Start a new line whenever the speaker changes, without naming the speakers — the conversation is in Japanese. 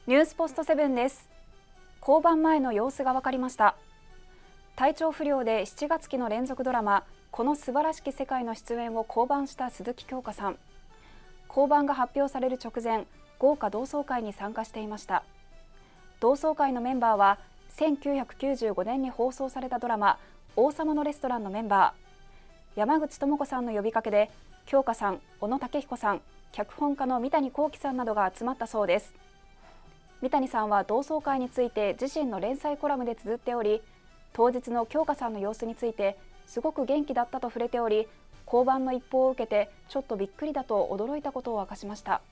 ニュースポストセブンです。降板前の様子が分かりました。体調不良で7月期の連続ドラマこの素晴らしき世界の出演を降板した鈴木京香さん。降板が発表される直前、豪華同窓会に参加していました。同窓会のメンバーは1995年に放送されたドラマ王様のレストランのメンバー、山口智子さんの呼びかけで京香さん、小野武彦さん、脚本家の三谷幸喜さんなどが集まったそうです。三谷さんは同窓会について自身の連載コラムで綴っており、当日の京香さんの様子についてすごく元気だったと触れており、降板の一報を受けてちょっとびっくりだと驚いたことを明かしました。